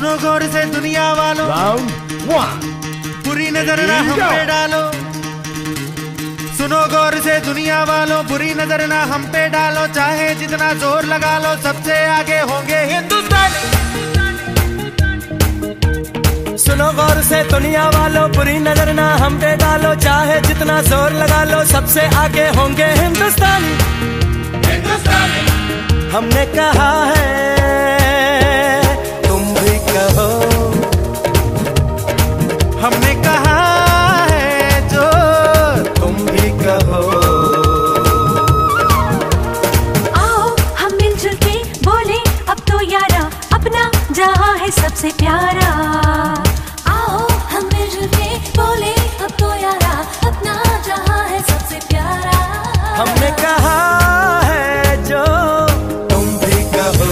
सुनो गौर से दुनिया वालों, बुरी नजर ना हम पे डालो। सुनो गौर से दुनिया वालों, बुरी नजर ना हम पे डालो। चाहे जितना जोर लगा लो, सबसे आगे होंगे हिंदुस्तानी। सुनो गौर से दुनिया वालों, बुरी नजर ना हम पे डालो। चाहे जितना जोर लगा लो, सबसे आगे होंगे हिंदुस्तानी। हमने कहा है, तुम भी कहो। हमने कहा है जो तुम भी कहो। आओ हम मिलजुल के बोले अब तो यारा, अपना जहां है सबसे प्यारा। आओ हम मिलजुल के बोले अब तो यारा, अपना जहां है सबसे प्यारा। हमने कहा है जो तुम भी कहो।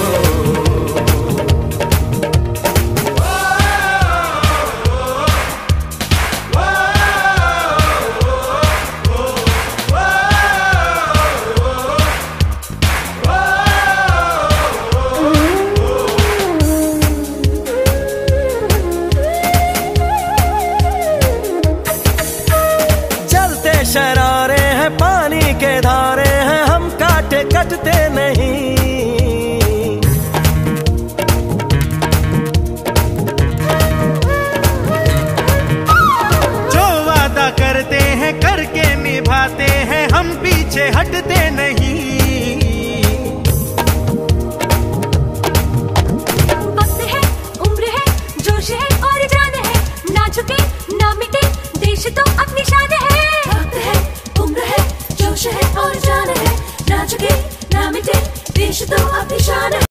चलते शरारे हैं, पानी के धारे हैं, हम काटे कटते नहीं। जो वादा करते हैं करके निभाते हैं, हम पीछे हटते नहीं। वक्त है, उम्र है, जोश है और जान है, ना झुके ना मिटे, देश तो अपनी शान है। वक्त है, उम्र है, जोश है और जान है, ना झुके ना मिटे, देश तो अपनी शान है।